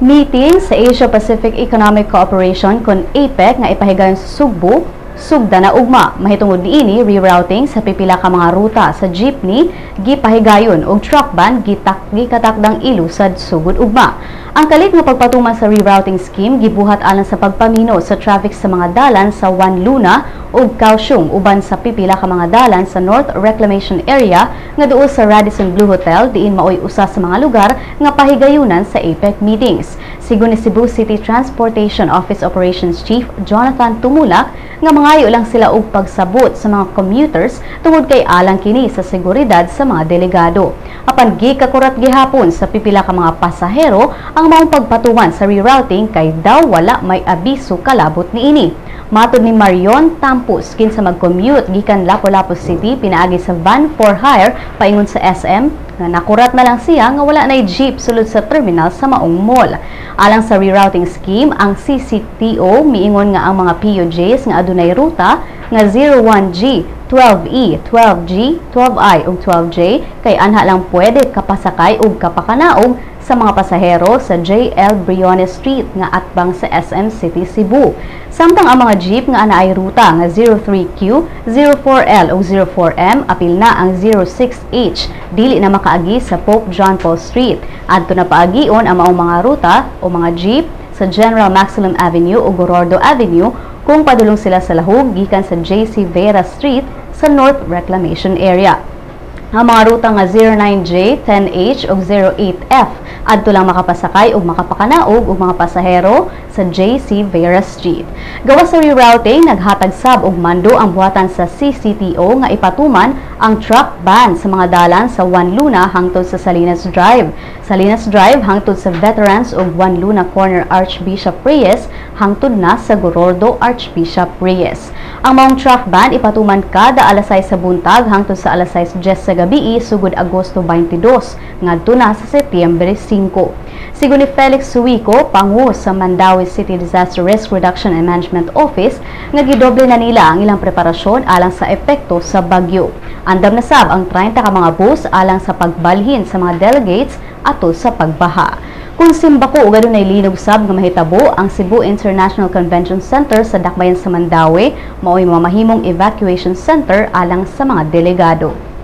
Meeting sa Asia-Pacific Economic Cooperation kon APEC nga ipahigayon sa Sugbo, sugda na ugma. Mahitungod niini rerouting sa pipila ka mga ruta sa jeepney gipahigayon og truck ban gikatakdang ilusad sugod ugma. Ang kalit nga pagpatuman sa rerouting scheme gibuhat alang sa pagpamino sa traffic sa mga dalan sa Juan Luna ug Kaohsiung uban sa pipila ka mga dalan sa North Reclamation Area nga duol sa Radisson Blu Hotel diin maoy usa sa mga lugar nga pahigayunan sa APEC meetings. Sigon ni Cebu City Transportation Office Operations Chief Jonathan Tumulak nga mangayo lang sila og pagsabot sa mga commuters tungod kay alang kini sa seguridad sa mga delegado. Apan gikakurat gihapon sa pipila ka mga pasahero ang maong pagpatuman sa rerouting kay daw wala may abiso kalabot niini. Matod ni Marion Tampus kinsa mag-commute gikan Lapu-Lapu City pinaagi sa van for hire paingon sa SM nga nakurat na lang siya nga wala nay jeep sulod sa terminal sa maong mall. Alang sa rerouting scheme, ang CCTO miingon nga ang mga POJs nga adunay ruta nga 01G, 12E, 12G, 12I ug 12J kay anha lang pwede kapasakay ug kapakanaog sa mga pasahero sa JL Briones Street nga atbang sa SM City Cebu. Samtang ang mga jeep nga anaay ruta nga 03Q, 04L ug 04M apil na ang 06H dili na makaagi sa Pope John Paul Street. Adto na paagion ang maong mga ruta o mga jeep sa General Maximum Avenue o Gorordo Avenue kung padulong sila sa lahog gikan sa JC Vera Street sa North Reclamation Area. Ang mga ruta nga 09J, 10H ug 08F adto lang makapasakay ug makapakanaog og mga pasahero sa JC Vera Street. Gawas sa rerouting, naghatag sab og mando ang buhatan sa CCTO nga ipatuman ang truck ban sa mga dalan sa Juan Luna hangtod sa Salinas Drive. Salinas Drive hangtod sa Veterans ug Juan Luna Corner Archbishop Reyes hangtod na sa Gorordo Archbishop Reyes. Ang maong truck ban ipatuman kada alas 6 sa buntag hangtod sa alas 6 sa gabi sugod Agosto 22 ngadto na sa Setyembre 5. Sigon ni Felix Suico, pangu sa Mandaue City Disaster Risk Reduction and Management Office, nga gidoble na nila ang ilang preparasyon alang sa epekto sa bagyo. Andam na sab ang 30 ka mga bus alang sa pagbalhin sa mga delegates ato sa pagbaha. Kung simbako o gano'n ay linog sab nga mahitabo ang Cebu International Convention Center sa Dakbayan sa Mandaue, mao'y mamahimong evacuation center alang sa mga delegado.